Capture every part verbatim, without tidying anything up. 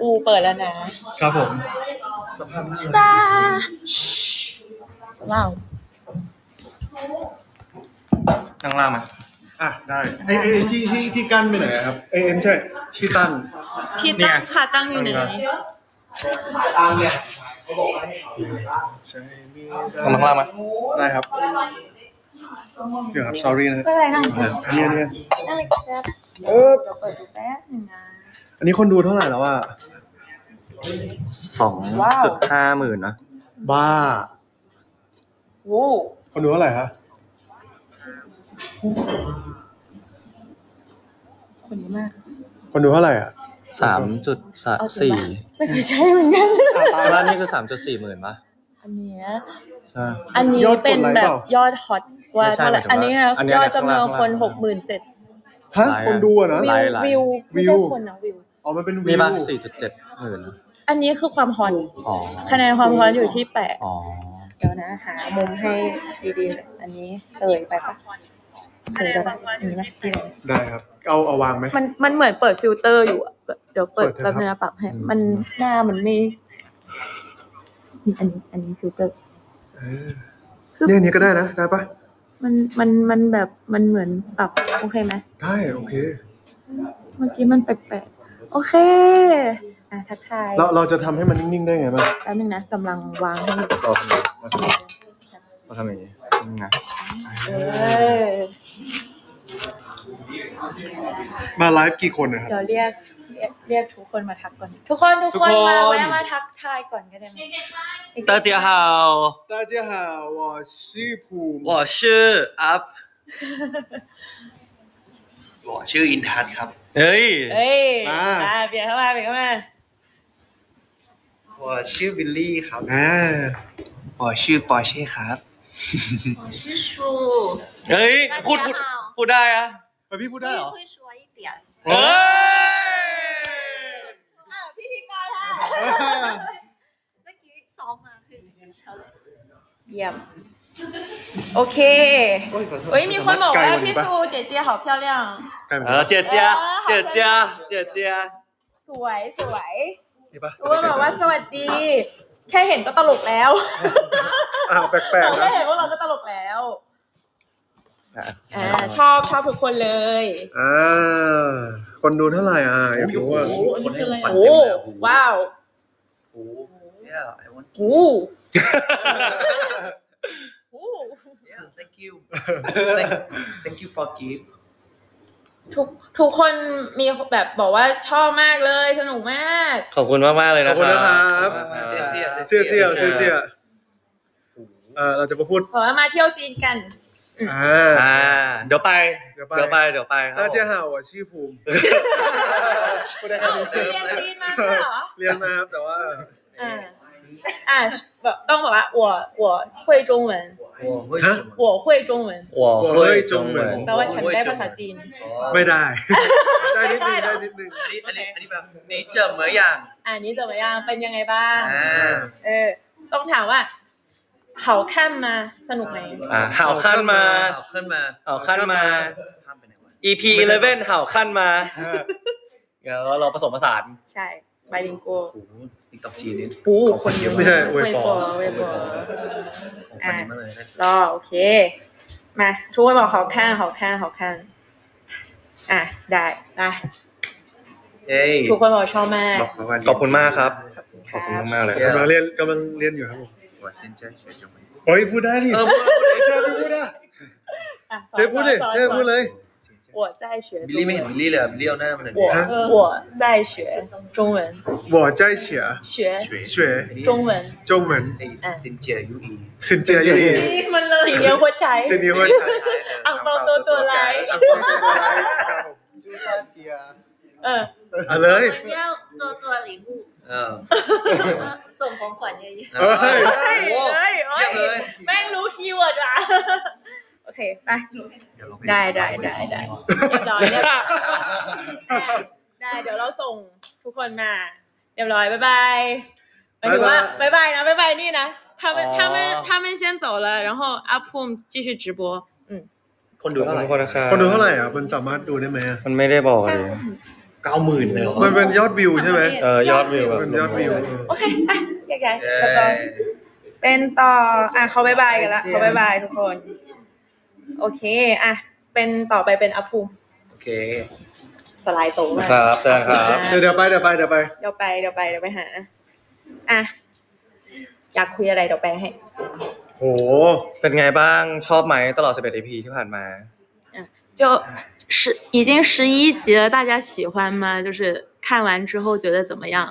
กูเปิดแล้วนะครับผมสภาพนี้ตาว้าวนั่งล่างมาอ่ะได้ไอ้ไอ้ที่ที่ที่กั้นไปไหนครับเอ็มใช่ที่ตั้งที่ตั้งค่ะตั้งอยู่ไหนตั้งเนี่ยเอามาข้างล่างมาได้ครับเดี๋ยวครับ sorry นะไม่เป็นไรนั่งอันนี้เนี่ยนั่งเลยครับเออเดี๋ยวเปิดดูแป๊บนึงนะอันนี้คนดูเท่าไหร่แล้วอ่ะสองจุดห้าหมื่นนะบ้าโว้คนดูเท่าไหร่ฮะคนเยอะมากคนดูเท่าไหร่อ่ะสามจุดสี่ไม่เคยใช้เหมือนกันร้านนี้คือสามจุดสี่หมื่นป่ะอันนี้ใช่อันนี้เป็นแบบยอดฮอตว่าเท่าไหร่อันนี้ยอดจำนวนคนหกหมื่นเจ็ดฮะคนดูอ่ะนะวิวไม่ใช่คนนะวิวอ๋อมันเป็นวิวมีมาสี่จุดเจ็ดหมื่นอันนี้คือความฮอตอ๋อคะแนนความฮอตอยู่ที่แปดอ๋อเดี๋ยวนะหามุมให้ดีๆอันนี้เสยไปปะเสยได้ปะอันนี้ไหมได้ครับเอาเอาวางไหมมันมันเหมือนเปิดฟิลเตอร์อยู่เดี๋ยวเปิดแป๊บนึงนะปรับให้มันหน้ามันไม่นี่อันนี้อันนี้ฟิลเตอร์เนี่ยนี้ก็ได้นะได้ปะมันมันมันแบบมันเหมือนปรับโอเคไหมได้โอเคเมื่อกี้มันแปลกๆโอเคอ่ะทักทายเราเราจะทำให้มันนิ่งๆได้ไงบ้างแป๊บนึงนะกำลังวางให้เราทำเราทำอย่างนี้นะเออมาไลฟ์กี่คนนะครับเดี๋ยวเรียกเรียกเรียกทุกคนมาทักก่อนทุกคนทุกคนมาแวะมาทักทายก่อนก็ได้大家好大家好我是ภูมิ我是 up 我ชื่ออินทัศน์ครับเฮ้ยเฮ้ยมาเปลี่ยนเข้ามาเปลี่ยนเข้ามา我ชื่อบิลลี่ครับอ่า我ชื่อปอร์เช่ครับ我是树เฮ้ยพูดพูดพูดได้อะพี่พูดได้เหรอ会说一点เฮ้ยพิธีกรค่ะเมื่อกี้ซ้อมมาคือเยี่ยมโอเคเฮ้ยมีคนบอกว่าพี่ซูเจ๊เจี๊ย好漂亮เออเจ๊เจี๊ยเจ๊เจี๊ยเจ๊เจี๊ยสวยสวยดีป่ะรู้ว่าบอกว่าสวัสดีแค่เห็นก็ตลกแล้วอ้าวแปลกๆนะแค่เห็นว่าเราก็ตลกแล้วอ่าชอบชอบทุกคนเลยอ่าคนดูเท่าไหร่อ่ะอยากรู้ว่าคนให้ขวัญโอ้ว้าวโอ้ yeah I want โอ้ yeah thank you thank thank you for gift ทุกทุกคนมีแบบบอกว่าชอบมากเลยสนุกมากขอบคุณมากมากเลยนะครับขอบคุณนะครับเสียเสียเสียเสียเสียเสียเออเราจะมาพูดบอกว่ามาเที่ยวซีนกันอ่าอ่าเดี๋ยวไปเดี๋ยวไปเดี๋ยวไปครับ大家好我是ภูมิพูดได้แค่นี้เรียนซีนมาเหรอเรียนมาครับแต่ว่าอ่าอ่าแบบต้องบอกว่า我我会中文我会什么我会中文我会中文แปลว่าฉันได้ภาษาจีนไม่ได้ได้นิดนึงได้นิดนึงอันนี้อันนี้อันนี้แบบนี่เจอเหมือนอย่างอ่านี้เจอเหมือนอย่างเป็นยังไงบ้างอ่าเออต้องถามว่า好看吗สนุกไหมอ่า好看吗好看吗好看吗 อี พี สิบเอ็ด好看吗เดี๋ยวเราผสมผสานใช่ไบลิงกัวโอ้โหติ๊กต็อกจีนนี่โอ้คนเยอะไม่ใช่เว็บปอเว็บปอของคนนี้มาเลยรอโอเคมาทุกคนบอก好看好看好看อ่ะได้ได้ทุกคนบอกชอบมากขอบคุณมากครับขอบคุณมากเลยกำลังเรียนกำลังเรียนอยู่ครับผม我现在学中文เฮ้ยพูดได้ดิเออพูดได้เชิญพูดได้เชิญพูดดิเชิญพูดเลย我在学บิลลี่ไม่เห็นบิลลี่เลยบิลลี่เอาหน้ามาหน่อย我我在学中文我在学学学中文中文ซินเจียยูอีซินเจียยูอีมันเลยสี่เลี้ยงหัวใจสี่เลี้ยงหัวใจอังเปาตัวตัวไรอังเปาตัวตัวไรจูซาเจียเออเอาเลย我们要做做礼物เออส่งของขวัญเยอะๆเฮ้ยเฮ้ยเฮ้ยเฮ้ยแม่งรู้คีย์เวิร์ดว่ะโอเคไปได้ได้ได้ได้เรียบร้อยเรียบร้อยได้เดี๋ยวเราส่งทุกคนมาเรียบร้อยบ๊ายบายหมายถึงว่าบ๊ายบายนะบ๊ายบายนี่นะ他们他们他们先走了然后阿普继续直播嗯คนดูเท่าไหร่คนดูเท่าไหร่อ่ะมันสามารถดูได้ไหมมันไม่ได้บอกเลยเก้าหมื่นเลยเหรอมันเป็นยอดวิวใช่ไหมเออยอดวิวแบบเป็นยอดวิวโอเคไปแยกย้ายแล้วก็เป็นต่ออ่ะเขาบายบายกันละเขาบายบายทุกคนโอเคอ่ะเป็นต่อไปเป็นอภูมิโอเคสไลด์โตมาครับเจอกันครับเดี๋ยวเดี๋ยวไปเดี๋ยวไปเดี๋ยวไปเดี๋ยวไปเดี๋ยวไปเดี๋ยวไปหาอ่ะอยากคุยอะไรเดี๋ยวไปให้โอ้เป็นไงบ้างชอบไหมตลอดสิบเอ็ด อี พี ที่ผ่านมา就是已经十一集了，大家喜欢吗？就是看完之后觉得怎么样？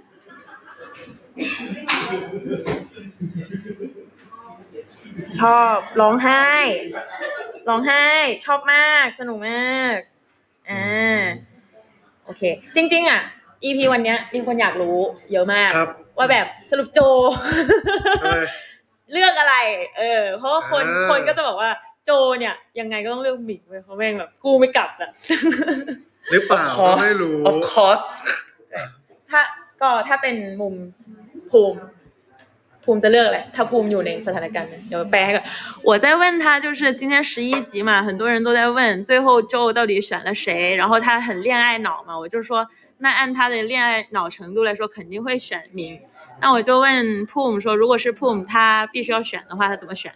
ชอบร้องไห้ร้องไห้ชอบมากสนุกมากอ่าโอเคจริงๆอ่ะ อี พี วันเนี้ยมีคนอยากรู้เยอะมากว่าแบบสรุปโจ เลือกอะไรเออเพราะว่าคนคนก็จะบอกว่าโจเนี่ยยังไงก็ต้องเลือกหมิงเว้ยเพราะแม่งแบบกูไม่กลับอ่ะหรือเปล่าไม่รู้ of course ถ้าก็ถ้าเป็นมุมภูมิภูมิจะเลือกอะไรถ้าภูมิอยู่ในสถานการณ์นั้นเดี๋ยวแปลให้ก่อน我在问他就是今天十一集嘛很多人都在问最后周到底选了谁然后他很恋爱脑嘛我就说那按他的恋爱脑程度来说肯定会选明那我就问 Poom 说如果是 Poom 他必须要选的话他怎么选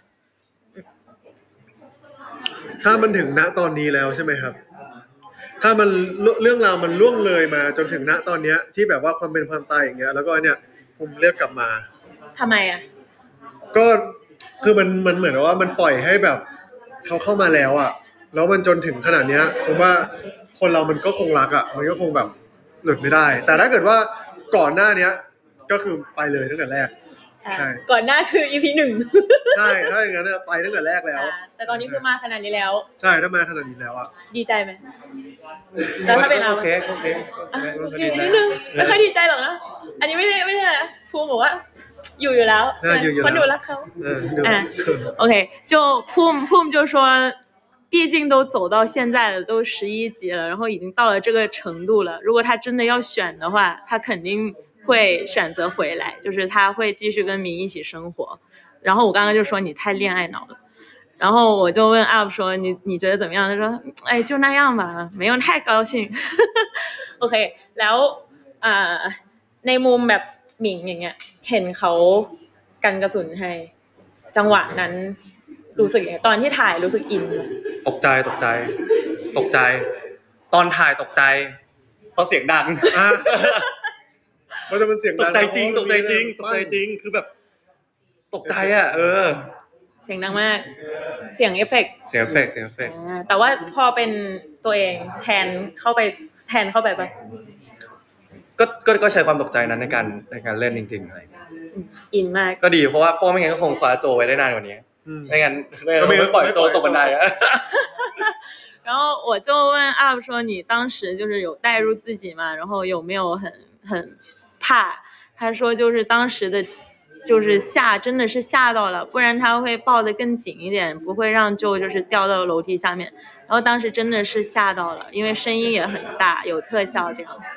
ถ้ามันถึงณตอนนี้แล้วใช่ไหมครับถ้ามันเรื่องราวมันล่วงเลยมาจนถึงณตอนเนี้ยที่แบบว่าความเป็นความตายอย่างเงี้ยแล้วก็เนี่ยผมเลือกกลับมาทำไมอ่ะก็คือมันมันเหมือนว่ามันปล่อยให้แบบเขาเข้ามาแล้วอ่ะแล้วมันจนถึงขนาดเนี้ยผมว่าคนเรามันก็คงรักอ่ะมันก็คงแบบหลุดไม่ได้แต่ถ้าเกิดว่าก่อนหน้าเนี้ยก็คือไปเลยตั้งแต่แรกใช่ก่อนหน้าคือ อี พี หนึ่งใช่ถ้าอย่างนั้นไปตั้งแต่แรกแล้วแต่ตอนนี้คือมาขนาดนี้แล้วใช่ถ้ามาขนาดนี้แล้วอ่ะดีใจไหมแล้วถ้าเป็นเราโอเคโอเคโอเคนิดนึงไม่ค่อยดีใจหรอกนะอันนี้ไม่ได้ไม่ได้นะภูมิบอกว่าอยู่อยู่แล้วคนดูรักเขาอ่ะโอเค就ภูมิภูมิ就说毕竟都走到现在了都十一集了然后已经到了这个程度了如果他真的要选的话他肯定会选择回来就是他会继续跟明一起生活然后我刚刚就说你太恋爱脑了然后我就问 up 说你你觉得怎么样他说哎就那样吧没有太高兴 โอเคแล้วอ่าในมุมแบบหมิงอย่างเงี้ยเห็นเขากันกระสุนให้จังหวะนั้นรู้สึกยังไงตอนที่ถ่ายรู้สึกอินตกใจตกใจตกใจตอนถ่ายตกใจเพราะเสียงดังมันจะเป็นเสียงดังตกใจจริงตกใจจริงตกใจจริงคือแบบตกใจอ่ะเออเสียงดังมากเสียงเอฟเฟกต์เสียงเอฟเฟกต์เสียงเอฟเฟกต์แต่ว่าพอเป็นตัวเองแทนเข้าไปแทนเข้าไปป่ะก็ก็ก็ใช้ความตกใจนั้นในการในการเล่นจริงๆอะไรอินมากก็ดีเพราะว่าพ่อไม่งั้นก็คงคว้าโจไว้ได้นานกว่านี้ไม่งั้นไม่งั้นปล่อยโจตกบันไดอ่ะ然后我就问 up 说你当时就是有带入自己嘛然后有没有很很怕他说就是当时的就是吓真的是吓到了不然他会抱得更紧一点不会让就就是掉到楼梯下面然后当时真的是吓到了因为声音也很大有特效这样子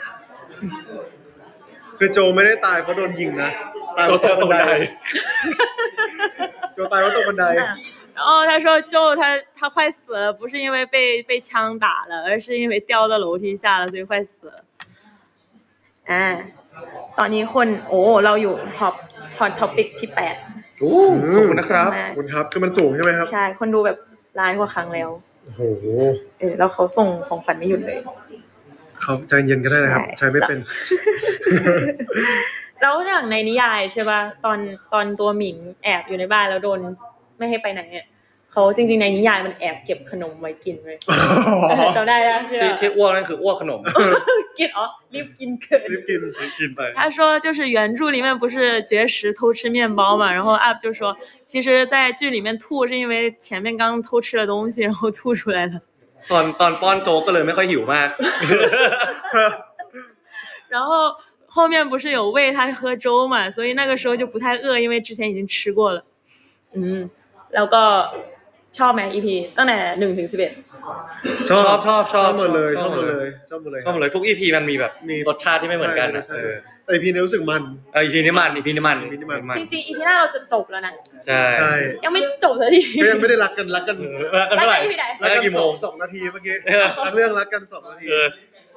คือโจไม่ได้ตายเพราะโดนยิงนะตายเพราะตกบันไดโจตายเพราะตกบันได然后他说就他他快死了不是因为被被枪打了而是因为掉到楼梯下了所以快死了อ่าตอนนี้คนโอ้เราอยู่ฮอตฮอตท็อปิกที่แปดโอ้ขอบคุณนะครับขอบคุณครับคือมันสูงใช่ไหมครับใช่คนดูแบบล้านกว่าครั้งแล้วโอ้โหเออแล้วเขาส่งของขวัญไม่หยุดเลยเขาใจเย็นก็ได้นะครับใช้ไม่เป็นแล้วอย่างในนิยายใช่ป่ะตอนตอนตัวหมิงแอบอยู่ในบ้านแล้วโดนไม่ให้ไปไหนเนี่ยเขาจริงๆในนิยายมันแอบเก็บขนมไว้กินเลยจำได้แล้วที่ที่อ้วกนั่นคืออ้วกขนมกินอ๋อรีบกินเกินรีบกินรีบกินไป他说就是原著里面不是绝食偷吃面包嘛然后 up 就说其实在剧里面吐是因为前面刚偷吃了东西然后吐出来了ตอนตอนป้อนโจ๊กก็เลยไม่ค่อยหิวมาก然后后面不是有喂他喝粥嘛所以那个时候就不太饿因为之前已经吃过了嗯แล้วก็ชอบไหม อี พี ตั้งแต่หนึ่งถึงสิบเอ็ดชอบชอบชอบหมดเลยชอบหมดเลยชอบหมดเลยชอบหมดเลยทุก อี พี มันมีแบบมีรสชาติที่ไม่เหมือนกันเออแต่ อี พี นี้รู้สึกมันเออ อี พี นี้มัน อี พี นี้มันจริงๆ อี พี หน้าเราจะจบแล้วนะใช่ใช่ยังไม่จบสักทีก็ยังไม่ได้รักกันรักกันรักกันเท่าไหร่รักกันกี่โมงสองนาทีเมื่อกี้เรื่องรักกันสองนาที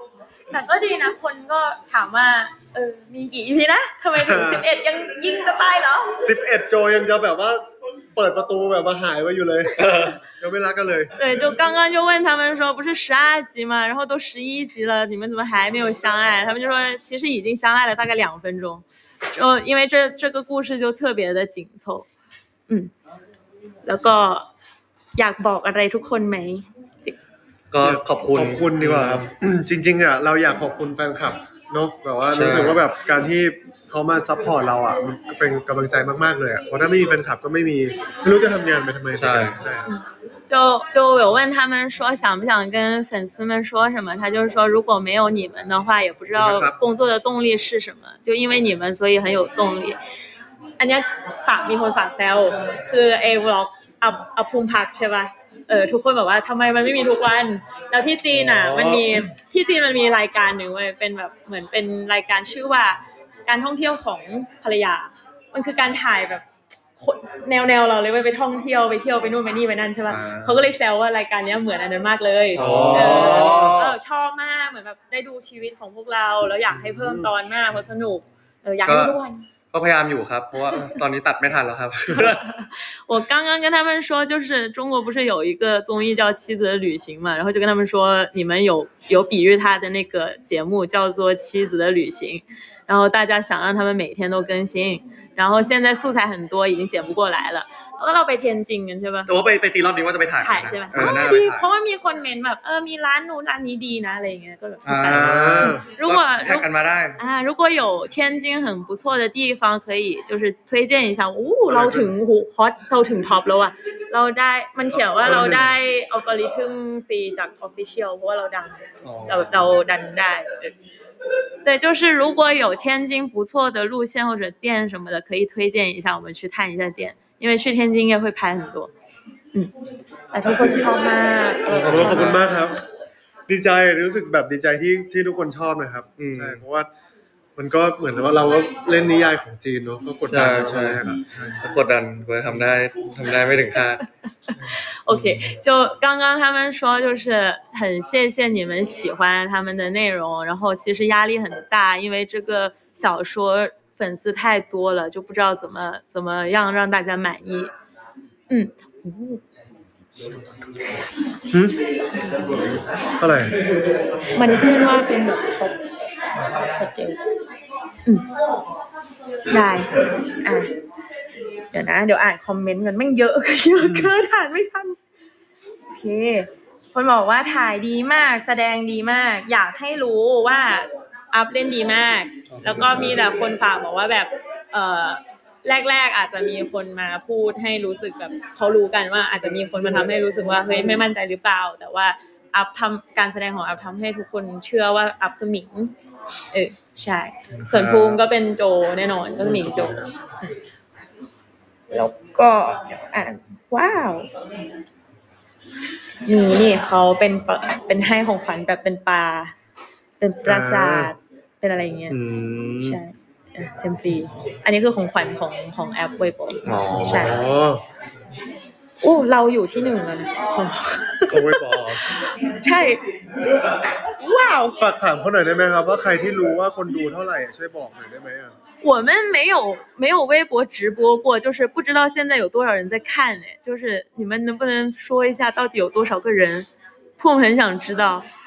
แต่ก็ดีนะคนก็ถามว่าเออมีกี่ อี พี นะทำไมถึงสิบเอ็ดยังยิงจะตายเหรอสิบเอ็ดโจยังจะแบบว่าเปิดประตูแบบมาหายไว้อยู่เลยยังไม่รักกันเลย对就刚刚就问他们说不是十二集嘛然后都十一集了你们怎么还没有相爱他们就说其实已经相爱了大概两分钟就因为这这个故事就特别的紧凑嗯แล้วก็อยากบอกอะไรทุกคนไหมก็ขอบคุณขอบคุณดีกว่าครับจริงๆอ่ะเราอยากขอบคุณแฟนคลับเนาะแบบว่ารู้สึกว่าแบบการที่เขามาซัพพอร์ตเราอ่ะมันเป็นกำลังใจมากๆเลยอ่ะเพราะถ้าไม่มีแฟนคลับก็ไม่มีไม่รู้จะทำงานไปทำไมใช่ใช่就就有问他们说想不想跟粉丝们说什么他就说如果没有你们的话也不知道工作的动力是什么就因为你们所以很有动力อันนี้ฝากมีคนฝากแซวคือไอ้วล็อกอัพอัพภูมิพักใช่ป่ะเออทุกคนบอกว่าทำไมมันไม่มีทุกวันแล้วที่จีนอ่ะมันมีที่จีนมันมีรายการหนึ่งเว้ยเป็นแบบเหมือนเป็นรายการชื่อว่าการท่องเที่ยวของภรรยามันคือการถ่ายแบบแนวแนวเราเลยไปท่องเที่ยวไปเที่ยวไปนู่นไปนี่ไปนั่นใช่ป่ะเขาก็เลยแซวว่ารายการนี้เหมือนอันนั้นมากเลยเออชอบมากเหมือนแบบได้ดูชีวิตของพวกเราแล้วอยากให้เพิ่มตอนมากเพราะสนุกเอออยากให้ทุกวันก็พยายามอยู่ครับเพราะว่าตอนนี้ตัดไม่ทันแล้วครับ我刚刚跟他们说就是中国不是有一个综艺叫妻子的旅行嘛然后就跟他们说你们有有比喻他的那个节目叫做妻子的旅行然后大家想让他们每天都更新然后现在素材很多已经剪不过来了แล้วเราไปเทียนจริงกันใช่ป่ะแต่ว่าไปไปจีนรอบนี้ว่าจะไปถ่ายถ่ายใช่มั้ยอ๋อดีเพราะว่ามีคนเมนแบบเออมีร้านนู้นร้านนี้ดีนะอะไรอย่างเงี้ยก็แบบ如果แท็กกันมาได้อ่า如果有天津很不错的地方可以就是推荐一下โอ้เราถึงฮอตเราถึงท็อปแล้วอ่ะเราได้มันเขียนว่าเราได้อัลกอริทึมฟรีจาก Official เพราะว่าเราดังเราเราดันได้对就是如果有天津不错的路线或者店什么的可以推荐一下我们去探一下店因为去天津也会拍很多嗯แต่ทุกคนชอบมากขอบคุณขอบคุณมากครับดีใจรู้สึกแบบดีใจที่ที่ทุกคนชอบนะครับใช่เพราะว่ามันก็เหมือนว่าเราก็เล่นนิยายของจีนเนาะก็กดดันใช่ครับใช่กดดันกว่าทำได้ทำได้ไม่ถึงคาด OK 就刚刚他们说就是很谢谢你们喜欢他们的内容然后其实压力很大因为这个小说粉丝太多了就不知道怎么怎么样让大家满意嗯หืมอะไรมันขึ้นว่าเป็นแบบท็อปชัดเจนอืมได้อ่ะเดี๋ยวนะเดี๋ยวอ่านคอมเมนต์กันแม่งเยอะเยอะเกินอ่านไม่ทันโอเคคนบอกว่าถ่ายดีมากแสดงดีมากอยากให้รู้ว่าอัพเล่นดีมากแล้วก็มีแต่คนฝากบอกว่าแบบเอ่อแรกๆอาจจะมีคนมาพูดให้รู้สึกแบบเขารู้กันว่าอาจจะมีคนมาทำให้รู้สึกว่าเฮ้ยไม่มั่นใจหรือเปล่าแต่ว่าอัพทำการแสดงของอัพทำให้ทุกคนเชื่อว่าอัพคือหมิงเออใช่ส่วนภูมิก็เป็นโจแน่นอนก็คือหมิงโจแล้วก็เดี๋ยวอ่านว้าวนี่นี่เขาเป็นเป็นให้ของขวัญแบบเป็นปลาเป็นปราสาทเป็นอะไรอย่างเงี้ยใช่เซมซีอันนี้คือของขวัญของของแอปเว็บใช่โอ้เราอยู่ที่หนึ่งแล้วนะของของเว็บใช่ว้าวฝากถามเขาหน่อยได้ไหมครับว่าใครที่รู้ว่าคนดูเท่าไหร่ช่วยบอกหน่อยได้ไหมอ่ะ我们没有没有微博直播过就是不知道现在有多少人在看哎就是你们能不能说一下到底有多少个人我们很想知道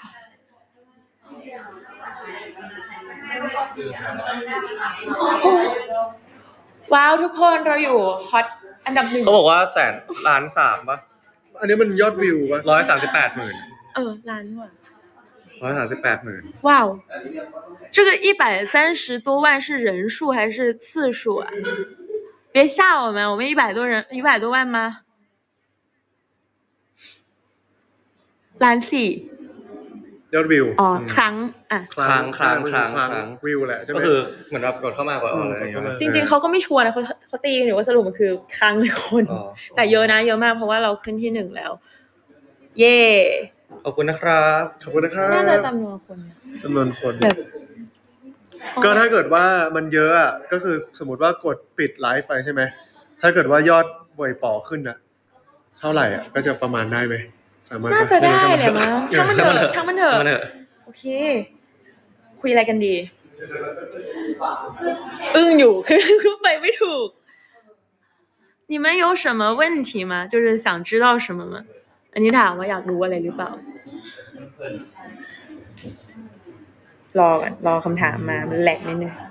ว้าวทุกคนเราอยู่ฮอตอันดับหนึ่งเขาบอกว่าแสนล้านสามป่ะอันนี้มันยอดวิวป่ะร้อยสามสิบแปดหมื่นเออล้านว่ะร้อยสามสิบแปดหมื่น哇哦这个一百三十多万是人数还是次数啊别吓我们我们一百多人一百多万吗ล้านสี่ยอดวิวอ๋อครั้งอ่ะครั้งครั้งครั้งครั้งวิวแหละใช่ไหมก็คือเหมือนแบบกดเข้ามากกว่าอะไรอย่างเงี้ยจริงๆเขาก็ไม่ชัวร์นะเขาเขาตีกันอยู่ว่าสรุปมันคือครั้งในคนแต่เยอะนะเยอะมากเพราะว่าเราขึ้นที่หนึ่งแล้วเย่ขอบคุณนะครับขอบคุณนะครับน่าจะจำนวนคนจำนวนคนแบบก็ถ้าเกิดว่ามันเยอะอ่ะก็คือสมมติว่ากดปิดไลฟ์ไปใช่ไหมถ้าเกิดว่ายอดบ่อยป่อขึ้นอ่ะเท่าไหร่อ่ะก็จะประมาณได้ไหมสามารถน่าจะได้แหละมั้งช่างมันเถอะช่างมันเถอะโอเคคุยอะไรกันดีอึ้งอยู่คือคือไปไม่ถูก你们有什么问题吗就是想知道什么吗อันนี้ถามว่าอยากรู้อะไรหรือเปล่ารอก่อนรอคำถามมามันแหลกนิดนึง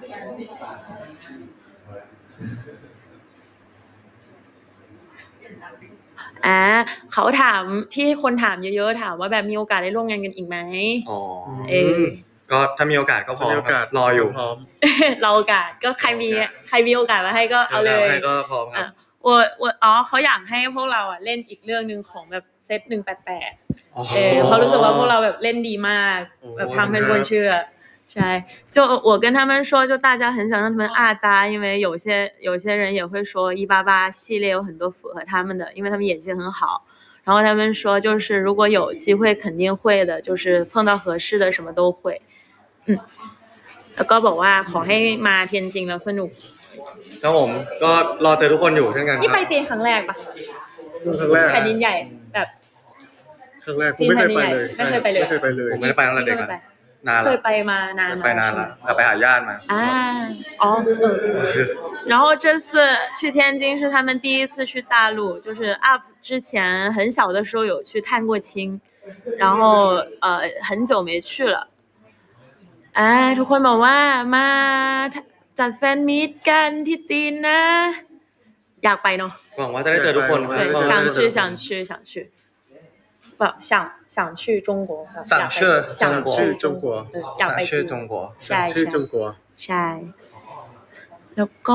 อ่าเขาถามที่คนถามเยอะๆถามว่าแบบมีโอกาสได้ร่วมงานกันอีกไหมอ๋อเออก็ถ้ามีโอกาสก็พร้อมรออยู่พร้อมรอโอกาสก็ใครมีใครมีโอกาสมาให้ก็เอาเลยให้ก็พร้อมครับ我我อ๋อเขาอยากให้พวกเราอ่ะเล่นอีกเรื่องนึงของแบบเซตหนึ่งแปดแปดเออเขารู้สึกว่าพวกเราแบบเล่นดีมากแบบทำให้คนเชื่อใช่就我跟他们说就大家很想让他们二搭因为有些有些人也会说一八八系列有很多符合他们的因为他们演技很好然后他们说就是如果有机会肯定会的就是碰到合适的什么都会嗯แล้วก็บอกว่าขอให้มาเทียนจริงแล้วสนุกครับผมก็รอเจอทุกคนอยู่เช่นกันครับนี่ไปจีนครั้งแรกปะครั้งแรกแผ่นดินใหญ่แบบครั้งแรกผมไม่เคยไปเลยไม่เคยไปเลยไม่เคยไปเลยผมไม่ได้ไปตั้งแต่เด็กแล้วนานเคยไปมานานไปนานแล้วไปหาญาติมาอ่าอ๋อ然后这次去天津是他们第一次去大陆就是 up 之前很小的时候有去探过亲然后呃很久没去了อ่าทุกคนบอกว่ามาจัดแฟนมีตกันที่จีนนะอยากไปเนาะหวังว่าจะได้เจอทุกคน想去想去想去不想想去中国想去想去中国อยากไป去中国ใช่去中国ใช่แล้วก็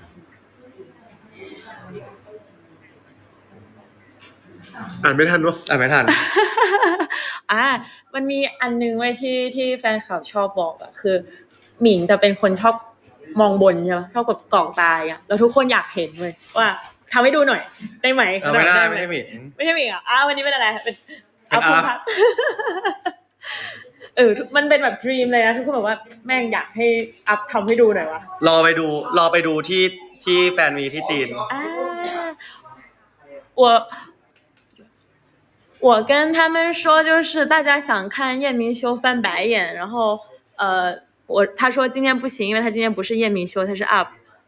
อ่านไม่ทันวะอ่านไม่ทันอ่ามันมีอันนึงไว้ที่ที่แฟนคลับชอบบอกอ่ะคือหมิงจะเป็นคนชอบมองบนใช่ไหมชอบกับกล่องตาอ่ะแล้วทุกคนอยากเห็นเลยว่าทำให้ดูหน่อยได้ไหมไม่ได้ไม่ใช่หมิงไม่ใช่หมิงอ่ะอ้าววันนี้เป็นอะไรเป็นอัพพัทเออมันเป็นแบบดรีมเลยนะทุกคนบอกว่าแม่งอยากให้อัพทำให้ดูหน่อยวะรอไปดูรอไปดูที่ที่แฟนมีที่จีนอ่า我我跟他们说就是大家想看叶明修翻白眼然后呃我他说今天不行因为他今天不是叶明修他是 up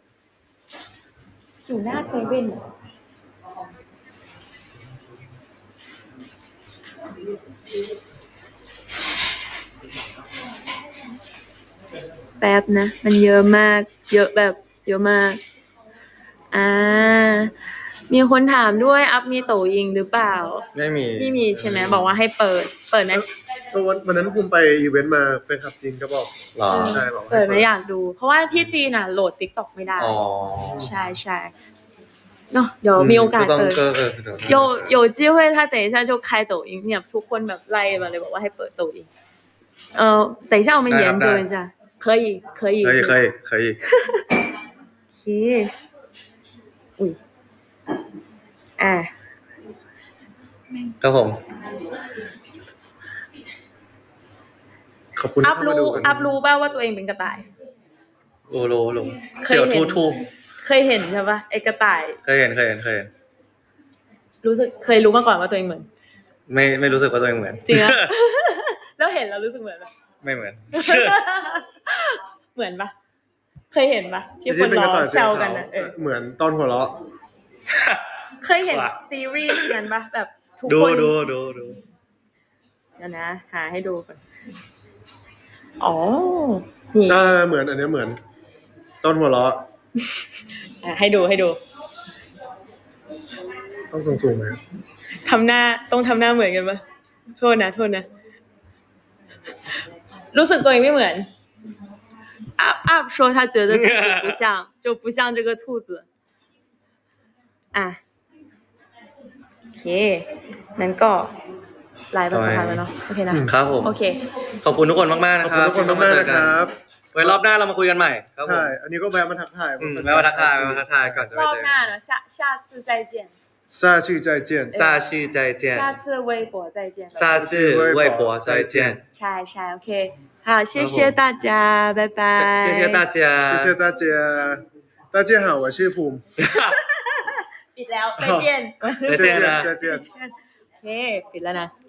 อยู่หน้าเซเว่นแป๊บนะมันเยอะมากเยอะแบบเยอะมากอ่ามีคนถามด้วยอัพมีโตยิงหรือเปล่าไม่มีไม่มีใช่ไหมบอกว่าให้เปิดเปิดนะก็วันนั้นภูมิไปอีเวนต์มาเป็นขับจีนก็บอกหรอใช่บอกเปิดไม่อยากดูเพราะว่าที่จีนน่ะโหลด TikTok ไม่ได้อ๋อใช่ใช่เนาะเดี๋ยวมีโอกาสเปิด有有机会他等一下就开抖音เนี่ยทุกคนแบบไล่มาเลยบอกว่าให้เปิด抖音เออ等一下我们研究一下可以可以可以可以可以โอเคอุ้ยอ่ะครับผมขอบคุณอัพรู้อัพรู้ป่าวว่าตัวเองเป็นกระต่ายโอ้โหโหเสี่ยวทูทูเคยเห็นใช่ป่ะไอ้กระต่ายเคยเห็นเคยเห็นเคยเห็นรู้สึกเคยรู้มาก่อนว่าตัวเองเหมือนไม่ไม่รู้สึกว่าตัวเองเหมือนจริงอ่ะแล้วเห็นแล้วรู้สึกเหมือนป่ะไม่เหมือนเหมือนป่ะเคยเห็นป่ะที่คนล้อแซวกันน่ะเออเหมือนตอนหัวเราะเคยเห็นซีรีส์นั้นป่ะแบบทุกคนดูดูดูดูเดี๋ยวนะหาให้ดูก่อนอ๋อนี่อ่าเหมือนอันนี้เหมือนตอนหัวเราะอ่ะให้ดูให้ดูต้องสูงๆมั้ยทำหน้าต้องทำหน้าเหมือนกันป่ะโทษนะโทษนะรู้สึกตัวเองไม่เหมือนอัพอัพ说他觉得自己不像就不像这个兔子อ่ะโอเคงั้นก็ไลฟ์ภาษาไทยแล้วเนาะโอเคนะครับผมโอเคขอบคุณทุกคนมากๆนะครับขอบคุณทุกคนมากๆนะครับไว้รอบหน้าเรามาคุยกันใหม่ใช่อันนี้ก็แวะมาทักทายแวะมาทักทายแวะมาทักทายก่อนจะไปเจอรอบหน้าเนาะ下下次再见下次再见下次再见下次微博再见下次微博再见ใช่ใช่โอเค好谢谢大家拜拜谢谢大家谢谢大家大家好我是ภูมิปิดแล้ว再见再见นะโอเคปิดแล้วนะ